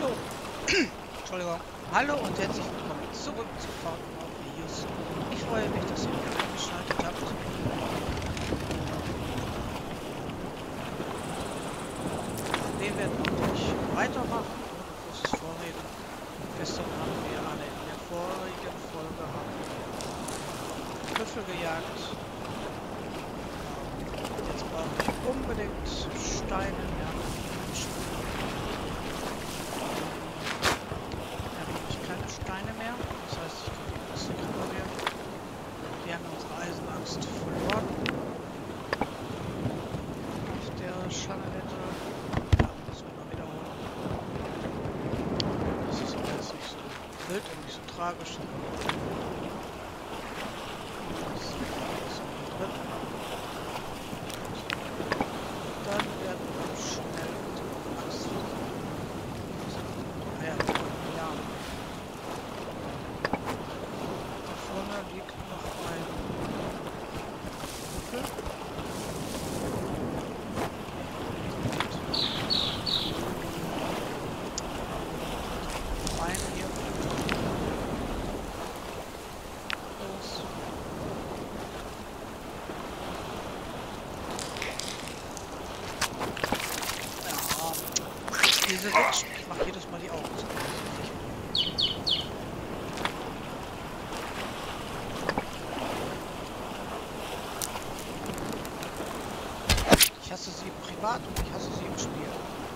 Hallo! Entschuldigung. Hallo und herzlich willkommen zurück zu Fortnite Videos. Ich freue mich, dass ihr wieder eingeschaltet habt. Wir werden auch gleich weitermachen, ohne großes Vorreden. Gestern haben wir alle in der vorigen Folge Büffel gejagt. Jetzt brauche ich unbedingt Steine. Wir haben keine Steine mehr. Das heißt, ich kann die Rüstung reparieren. Wir haben unsere Eisenaxt verloren. Auf der Schangelette. Ja, das müssen wir wiederholen. Das ist aber jetzt nicht so wild und nicht so tragisch. Das ist drin. Dann werden wir schnell mit dem Axt. Ja. Da vorne liegt noch ein Büffel. Rein hier. Los. Ja. Diese Witch, ich mache jedes Mal die Augen zu. Ich hasse sie privat und ich hasse sie im Spiel.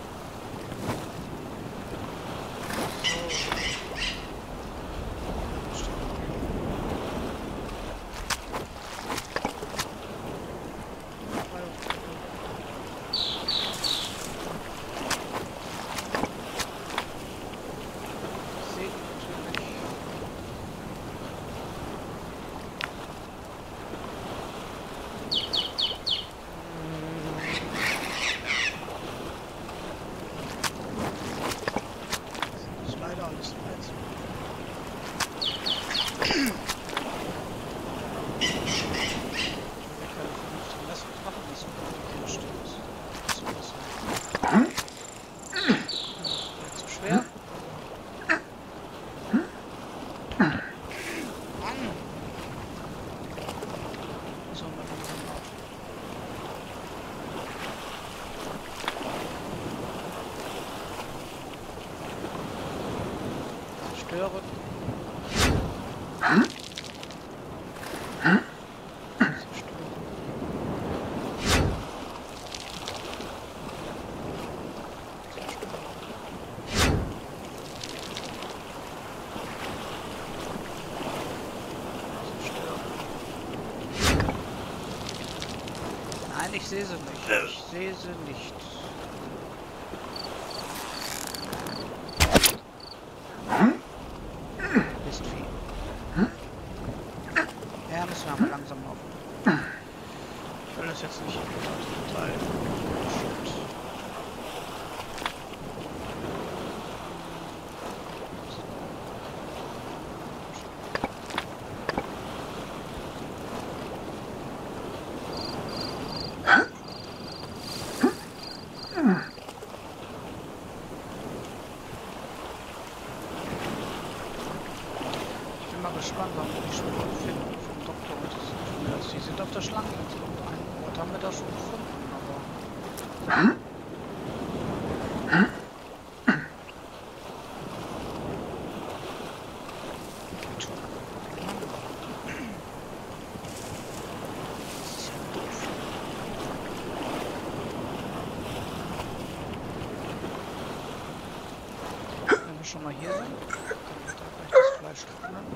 Nein, ich sehe sie nicht. Ich sehe sie nicht. Mistvieh. Ja, müssen wir aber langsam laufen. Ich will das jetzt nicht total shit. Ich bin mal gespannt, wann wir die Spuren finden vom Doktor und des Ingenieurs. Die sind auf der Schlangeninsel und einen Ort haben wir da schon gefunden, aber... Das ist ja doof. Wenn wir schon mal hier sind, dann wird da gleich das Fleisch trocknen.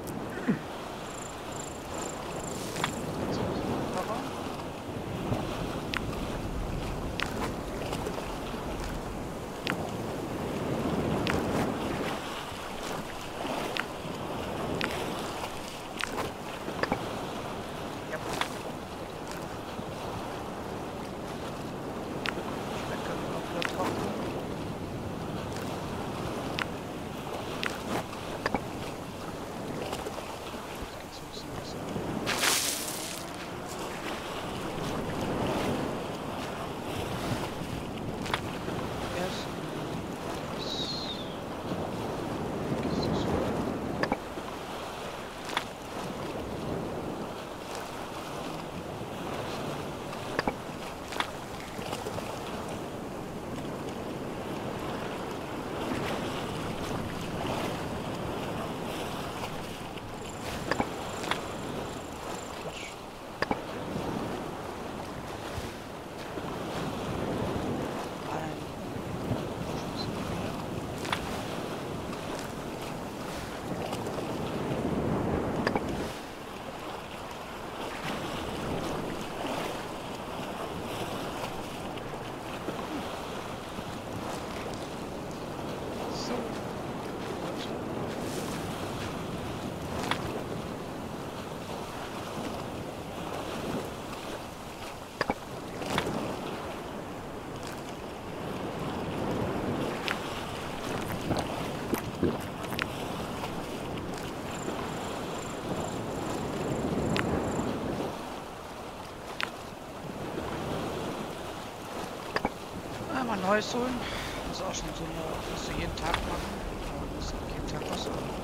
Neues holen. Das ist auch schon so eine, musst du jeden Tag machen. Aber musst jeden Tag was holen.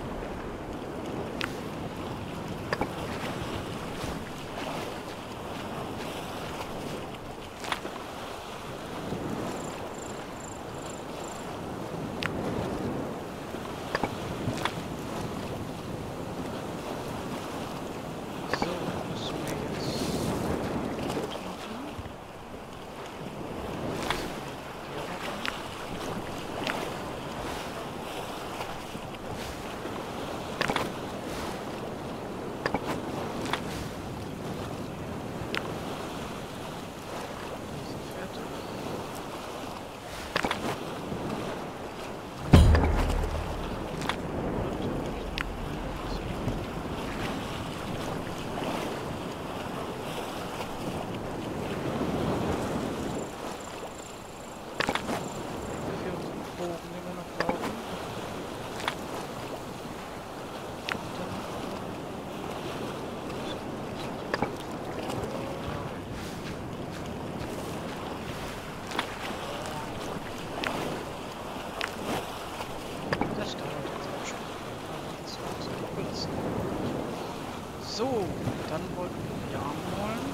So, dann wollten wir die Arme holen.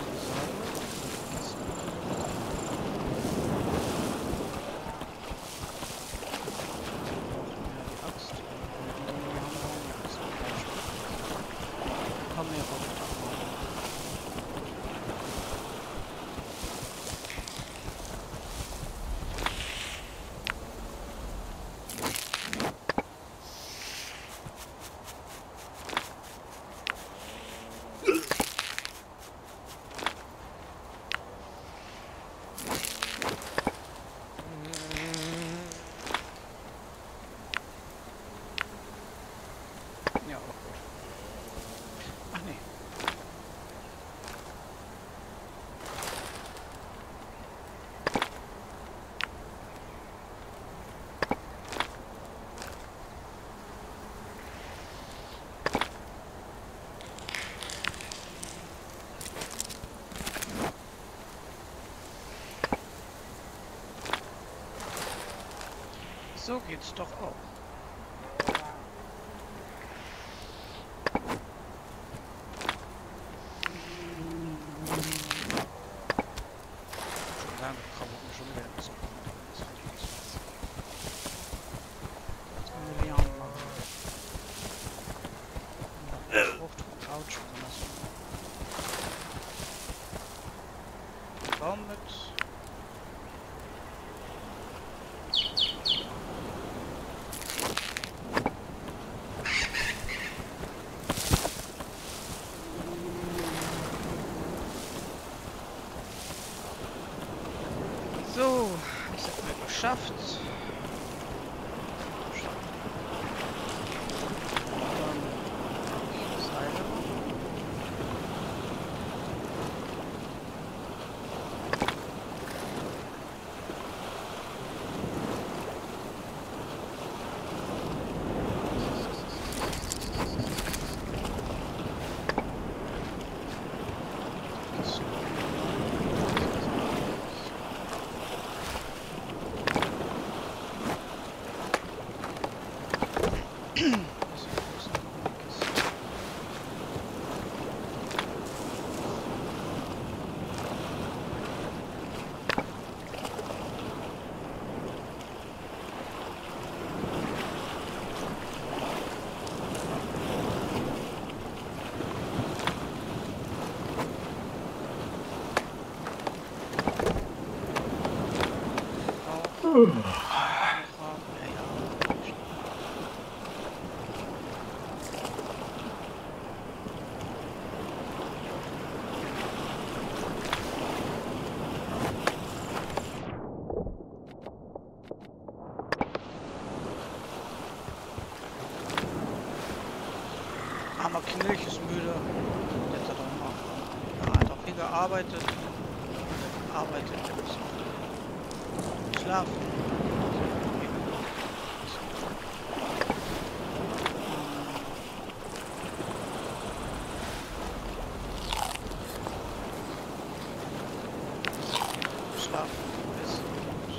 Die Axt. Komm hier raus. Ja, auch gut. Ach nee. So geht's doch auch. Baum mit. So, das hat mir geschafft. Armer Knilch ist müde. Jetzt hat er noch. Er hat auch viel gearbeitet. Arbeitet jetzt. Schlafen. Schlafen. Essen.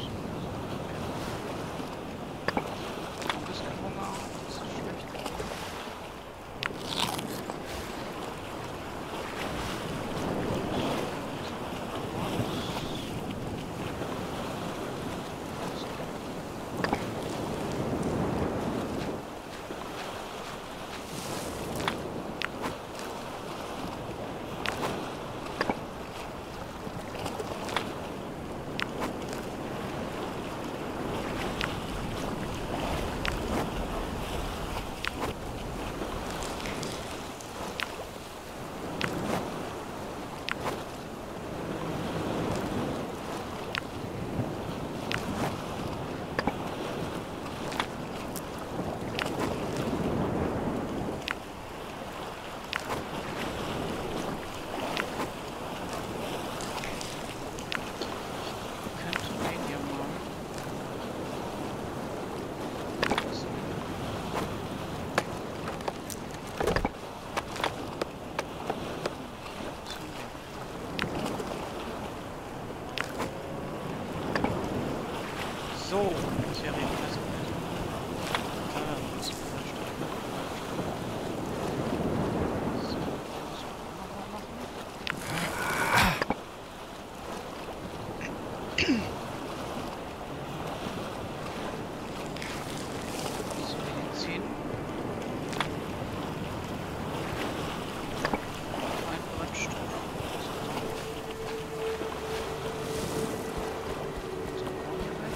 Das wäre eben besser gewesen. Das ist vielleicht doch. So, das nochmal machen. So, Medizin. Ein Brennstoff. So, komm hier weg.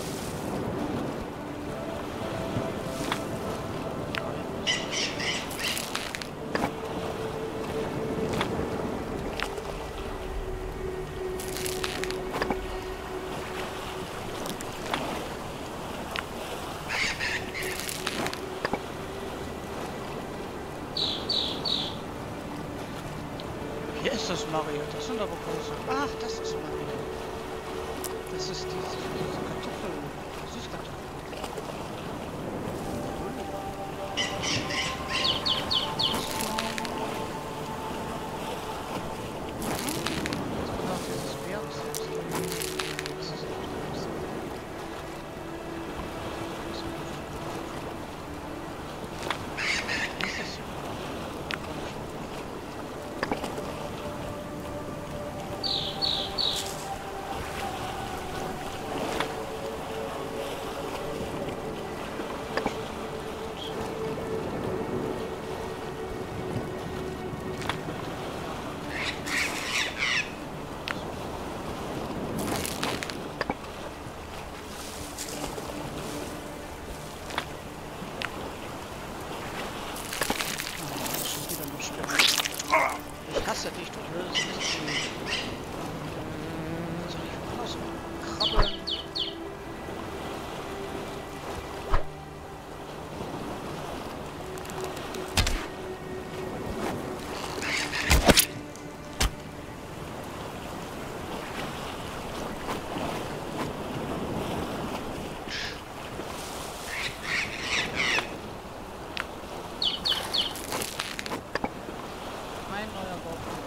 Hier ist das Mario. Das sind aber große. Ach, das ist Mario. Das ist diese Kartoffel. Süßkartoffel. Dieses Bärensystem. Das ist nächstes Jahr. Ich hasse dich, du blödes Mistvieh. Soll ich woanders krabbeln? Ein neuer Bauplan.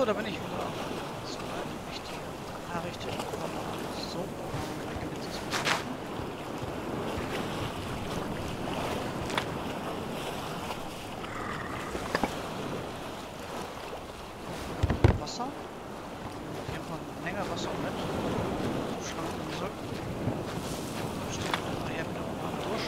So, da bin ich wieder. Soweit ich die Nachricht bekommen habe. So, dann können wir jetzt das mal machen. Wasser. Auf jeden Fall eine Menge Wasser mit. So schlanken sollten. Steht nachher wieder mal durch.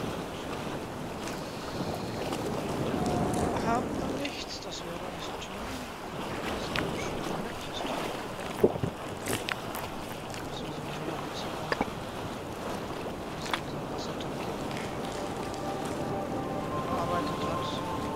Haben wir nichts, das wäre nicht so toll. Das ist schon nett, das ist toll. So sind wir wieder ein bisschen dieser Wassertank hier gearbeitet hat.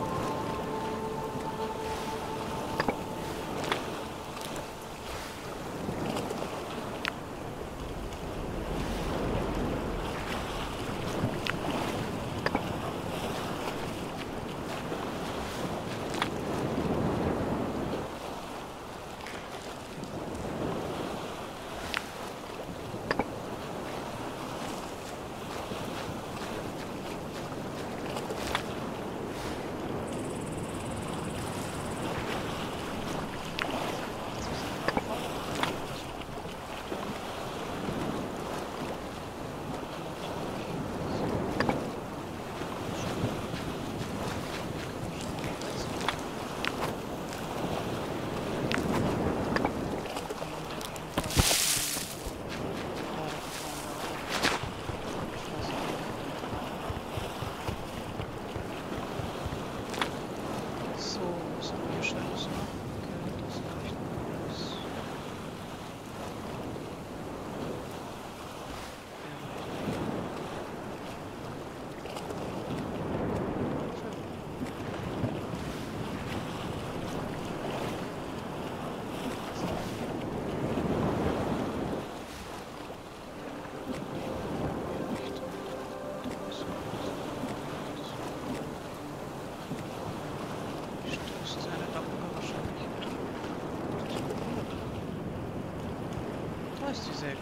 Da ist die Säge.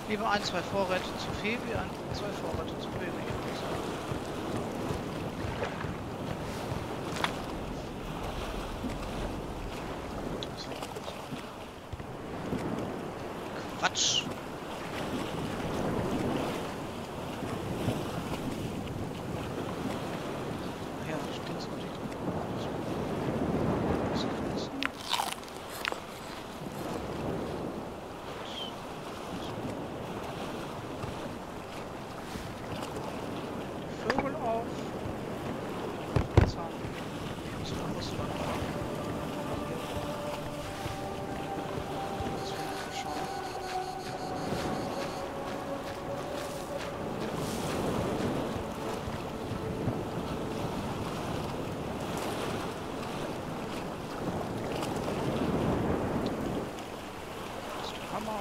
Lieber ein, zwei Vorräte zu viel wie ein, zwei Vorräte zu wenig. würde ich sagen. So, Quatsch. Ach ja, steht's noch nicht. Was ist das? Vögel auf. Zaun. Aus dem Russland. Das will ich verschauen. Das ist der Hammer.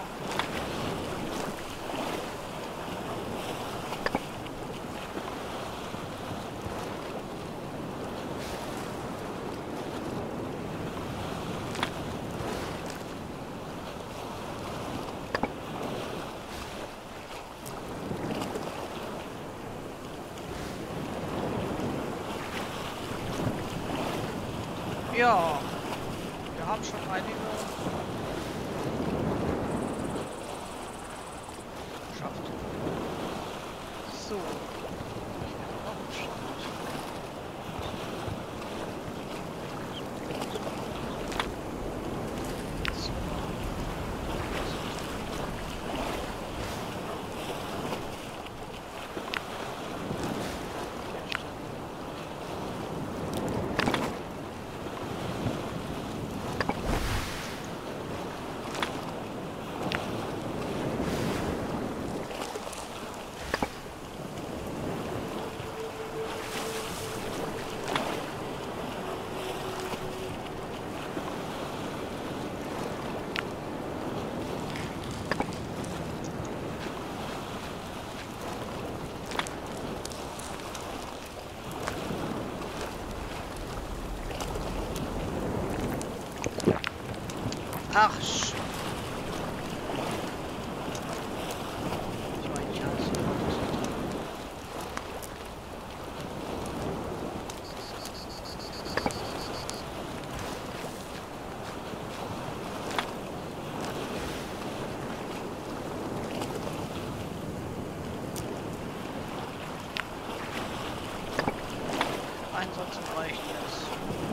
Ja, wir haben schon einige geschafft. So. Ich bin auch im Stand. So. Ach, ich war nicht alles. 21 reicht jetzt.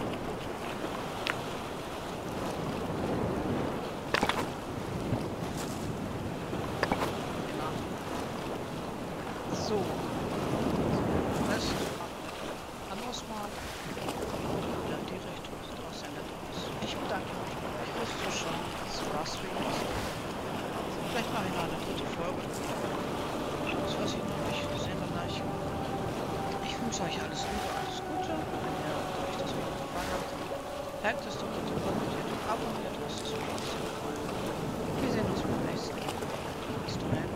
Ja. So. Rest anderes Mal. Oder in die Richtung sieht auch sehr nett aus. Ich bedanke mich fürs Zuschauen. Das war's für jetzt. Vielleicht mache ich noch eine dritte Folge. Das weiß ich noch nicht. Das sehen wir gleich. Ich wünsche euch alles Liebe, alles Gute. Wenn euch das Video gefallen hat, liked es doch bitte, kommentiert und abonniert es. Das würde uns sehr freuen. Wir sehen uns beim nächsten Mal. Bis dahin.